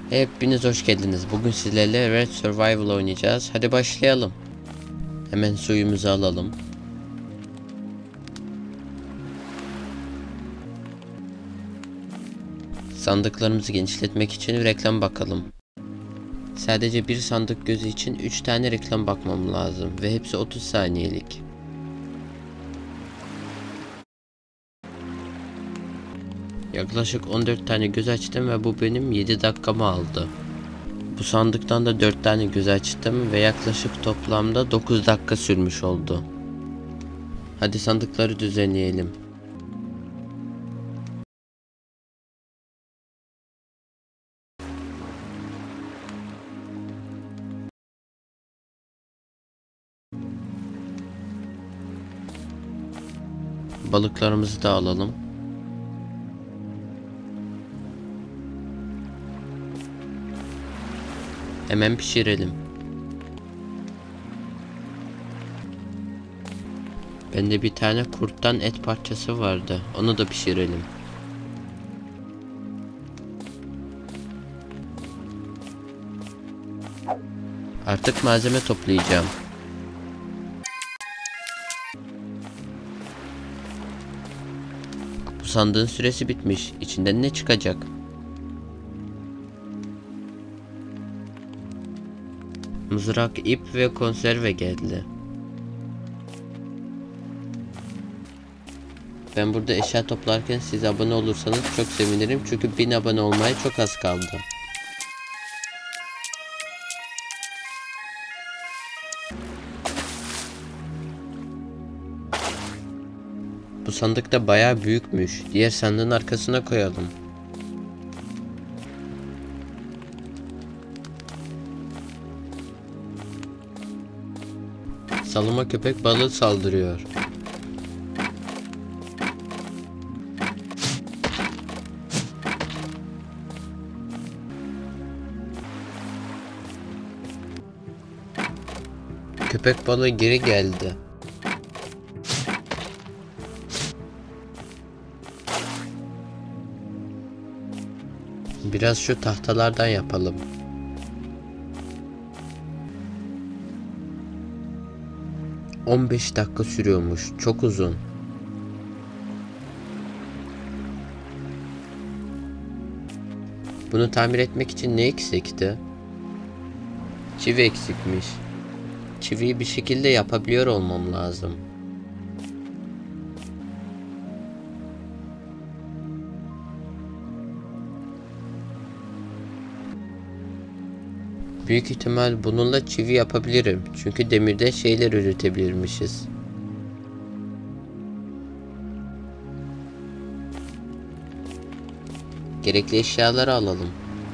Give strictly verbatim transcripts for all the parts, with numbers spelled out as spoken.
Hepiniz hoş geldiniz. Bugün sizlerle Red Survival oynayacağız. Hadi başlayalım. Hemen suyumuzu alalım. Sandıklarımızı genişletmek için reklam bakalım. Sadece bir sandık gözü için üç tane reklam bakmam lazım ve hepsi otuz saniyelik. Yaklaşık on dört tane göz açtım ve bu benim yedi dakikamı aldı. Bu sandıktan da dört tane göz açtım ve yaklaşık toplamda dokuz dakika sürmüş oldu. Hadi sandıkları düzenleyelim. Balıklarımızı da alalım. Hemen pişirelim. Bende bir tane kurttan et parçası vardı. Onu da pişirelim. Artık malzeme toplayacağım. Bu sandığın süresi bitmiş. İçinden ne çıkacak? Mızrak, ip ve konserve geldi. Ben burada eşya toplarken siz abone olursanız çok sevinirim. Çünkü bin abone olmaya çok az kaldı. Bu sandık da bayağı büyükmüş. Diğer sandığın arkasına koyalım. Salıma köpek balığı saldırıyor. Köpek balığı geri geldi. Biraz şu tahtalardan yapalım. on beş dakika sürüyormuş. Çok uzun. Bunu tamir etmek için ne eksikti? Çivi eksikmiş. Çiviyi bir şekilde yapabiliyor olmam lazım. Büyük ihtimal bununla çivi yapabilirim. Çünkü demirde şeyler üretebilirmişiz. Gerekli eşyaları alalım.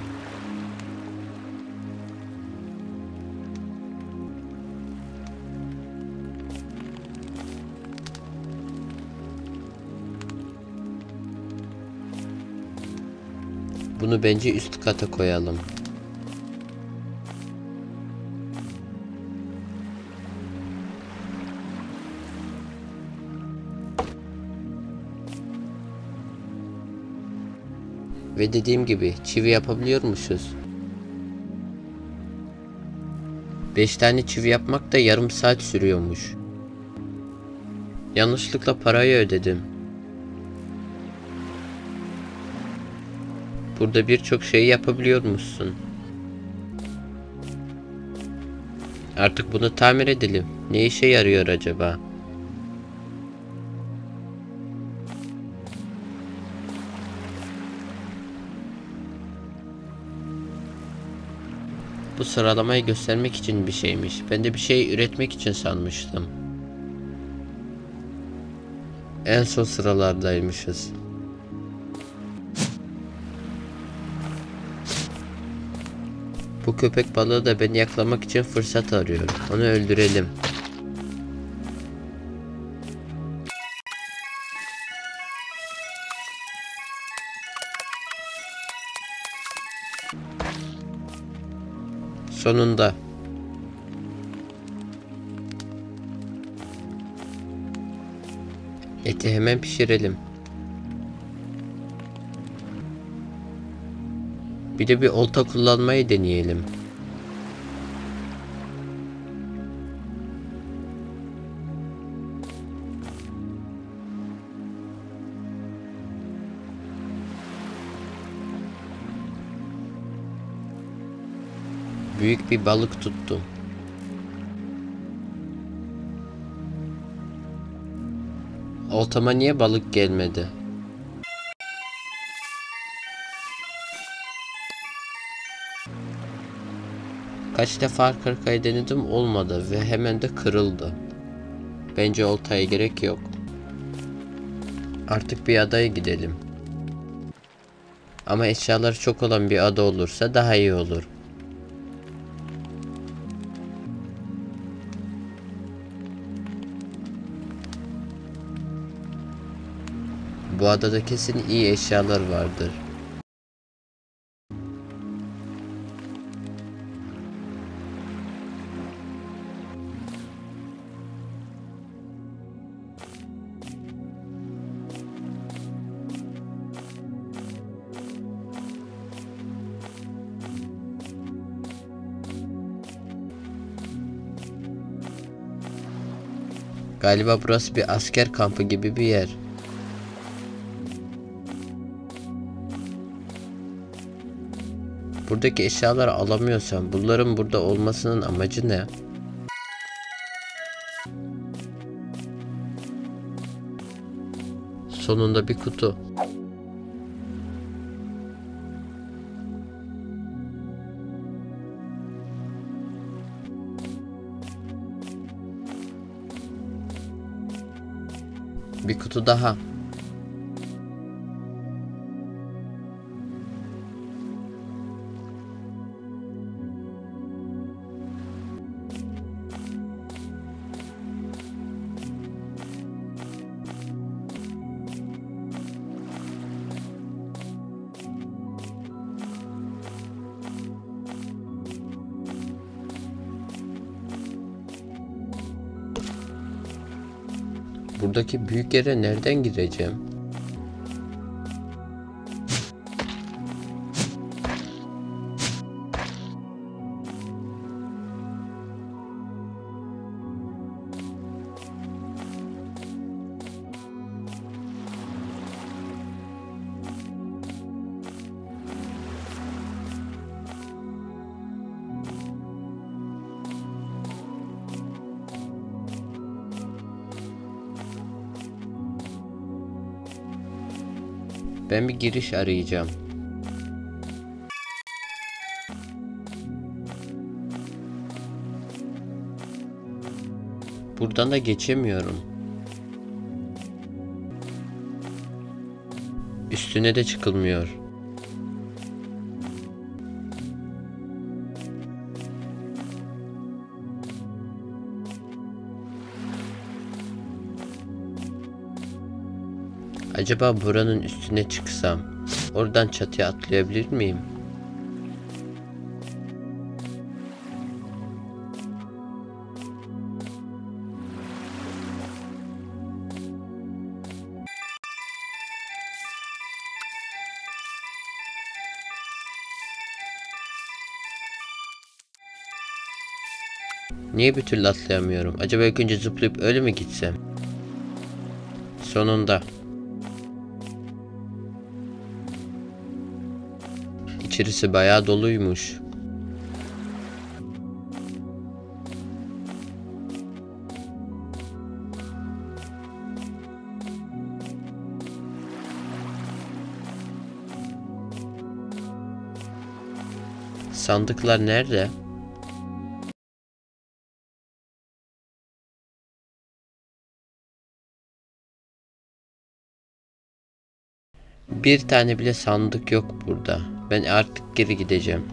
Bunu bence üst kata koyalım. Ve dediğim gibi çivi yapabiliyormuşuz. beş tane çivi yapmak da yarım saat sürüyormuş. Yanlışlıkla parayı ödedim. Burada birçok şey yapabiliyormuşsun. Artık bunu tamir edelim. Ne işe yarıyor acaba? Bu sıralamayı göstermek için bir şeymiş. Ben de bir şey üretmek için sanmıştım. En son sıralardaymışız. Bu köpek balığı da beni yakalamak için fırsat arıyor. Onu öldürelim. Sonunda. Eti hemen pişirelim. Bir de bir olta kullanmayı deneyelim. Büyük bir balık tuttum. Oltama niye balık gelmedi? Kaç defa arka arkaya denedim, olmadı ve hemen de kırıldı. Bence oltaya gerek yok. Artık bir adaya gidelim. Ama eşyaları çok olan bir ada olursa daha iyi olur. Bu adada kesin iyi eşyalar vardır. Galiba burası bir asker kampı gibi bir yer. Buradaki eşyaları alamıyorsam bunların burada olmasının amacı ne? Sonunda bir kutu. Bir kutu daha. Buradaki büyük yere nereden gireceğim? Ben bir giriş arayacağım. Buradan da geçemiyorum. Üstüne de çıkılmıyor. Acaba buranın üstüne çıksam, oradan çatıya atlayabilir miyim? Niye bir türlü atlayamıyorum? Acaba ilk önce zıplayıp öyle mi gitsem? Sonunda. İçerisi bayağı doluymuş. Sandıklar nerede? Bir tane bile sandık yok burada. Ben artık geri gideceğim.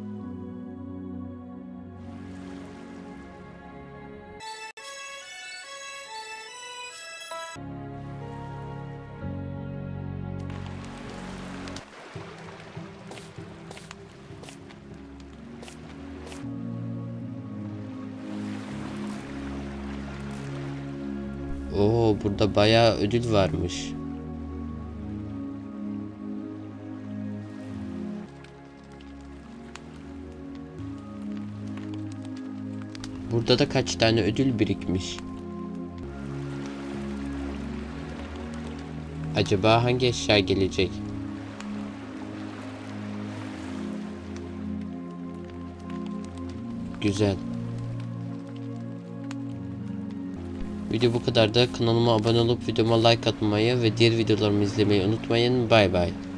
Oo, burada bayağı ödül varmış. Burada da kaç tane ödül birikmiş. Acaba hangi eşya gelecek? Güzel. Video bu kadar da, kanalıma abone olup videoma like atmayı ve diğer videolarımı izlemeyi unutmayın. Bay bay.